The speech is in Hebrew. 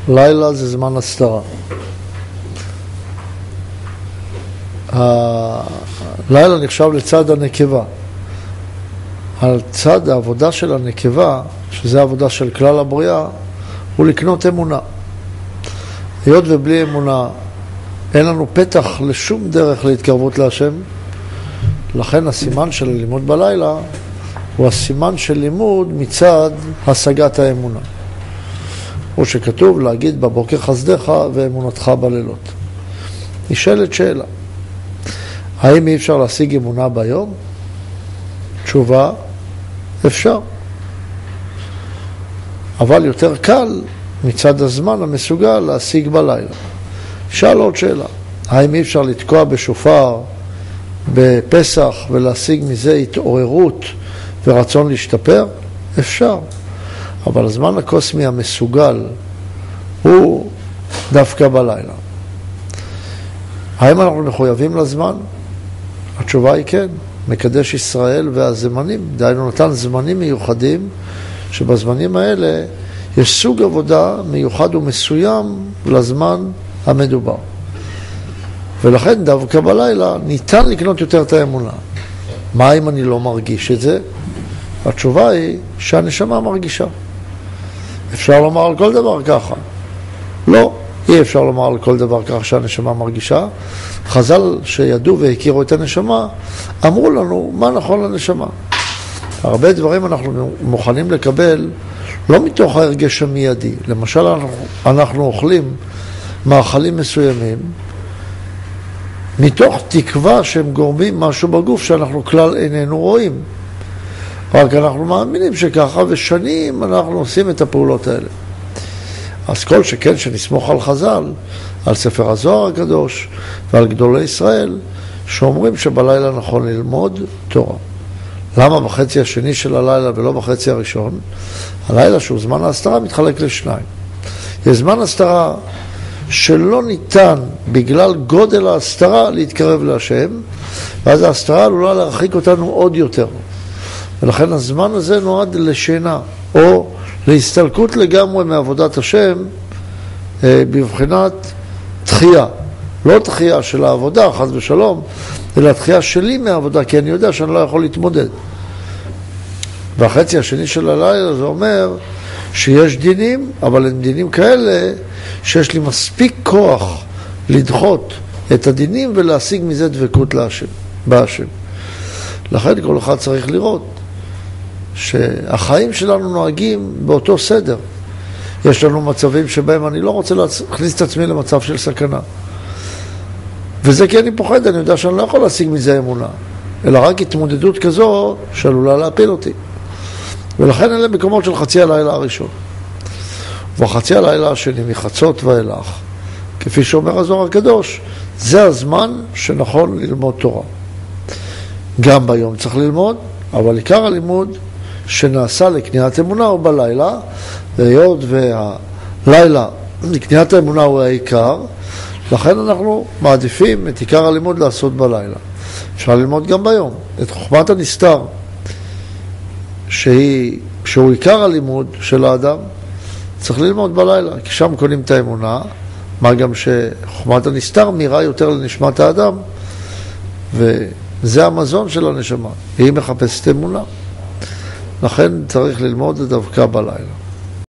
לילה זה זמן הסתרה. הלילה נחשב לצד הנקבה. על צד העבודה של הנקבה, שזה העבודה של כלל הבריאה, הוא לקנות אמונה. היות ובלי אמונה אין לנו פתח לשום דרך להתקרבות להשם, לכן הסימן של הלימוד בלילה הוא הסימן של לימוד מצד השגת האמונה. או שכתוב להגיד בבוקר חסדך ואמונתך בלילות. נשאלת שאלה, האם אי אפשר להשיג אמונה ביום? תשובה, אפשר. אבל יותר קל מצד הזמן המסוגל להשיג בלילה. שאל עוד שאלה, האם אי אפשר לתקוע בשופר בפסח ולהשיג מזה התעוררות ורצון להשתפר? אפשר. אבל הזמן הקוסמי המסוגל הוא דווקא בלילה. האם אנחנו מחויבים לזמן? התשובה היא כן. מקדש ישראל והזמנים, דהיינו נתן זמנים מיוחדים, שבזמנים האלה יש סוג עבודה מיוחד ומסוים לזמן המדובר. ולכן דווקא בלילה ניתן לקנות יותר את האמונה. מה אם אני לא מרגיש את זה? התשובה היא שהנשמה מרגישה. אפשר לומר על כל דבר ככה? לא, אי אפשר לומר על כל דבר ככה שהנשמה מרגישה. חז"ל שידעו והכירו את הנשמה אמרו לנו מה נכון לנשמה. הרבה דברים אנחנו מוכנים לקבל לא מתוך ההרגש המיידי. למשל אנחנו אוכלים מאכלים מסוימים מתוך תקווה שהם גורמים משהו בגוף שאנחנו כלל איננו רואים. רק אנחנו מאמינים שככה, ושנים אנחנו עושים את הפעולות האלה. אז כל שכן שנסמוך על חז"ל, על ספר הזוהר הקדוש ועל גדולי ישראל, שאומרים שבלילה נכון ללמוד תורה. למה בחצי השני של הלילה ולא בחצי הראשון? הלילה שהוא זמן ההסתרה מתחלק לשניים. יש זמן הסתרה שלא ניתן בגלל גודל ההסתרה להתקרב להשם, ואז ההסתרה עלולה להרחיק אותנו עוד יותר. ולכן הזמן הזה נועד לשינה, או להסתלקות לגמרי מעבודת השם, בבחינת תחייה. לא תחייה של העבודה, חס ושלום, אלא תחייה שלי מהעבודה, כי אני יודע שאני לא יכול להתמודד. והחצי השני של הלילה זה אומר שיש דינים, אבל הם דינים כאלה שיש לי מספיק כוח לדחות את הדינים ולהשיג מזה דבקות בהשם. לכן כל אחד צריך לראות שהחיים שלנו נוהגים באותו סדר. יש לנו מצבים שבהם אני לא רוצה להכניס את עצמי למצב של סכנה. וזה כי אני פוחד, אני יודע שאני לא יכול להשיג מזה אמונה, אלא רק התמודדות כזו שעלולה להפיל אותי. ולכן אלה מקומות של חצי הלילה הראשון. וחצי הלילה השני, מחצות ואילך, כפי שאומר הזוהר הקדוש, זה הזמן שנכון ללמוד תורה. גם ביום צריך ללמוד, אבל עיקר הלימוד שנעשה לקניית אמונה הוא בלילה, והיות והלילה לקניית האמונה הוא העיקר, לכן אנחנו מעדיפים את עיקר הלימוד לעשות בלילה. אפשר ללמוד גם ביום את חוכמת הנסתר, שהוא עיקר הלימוד של האדם, צריך ללמוד בלילה, כי שם קונים את האמונה, מה גם שחוכמת הנסתר מהירה יותר לנשמת האדם, וזה המזון של הנשמה, היא מחפשת אמונה. לכן צריך ללמוד דווקא בלילה.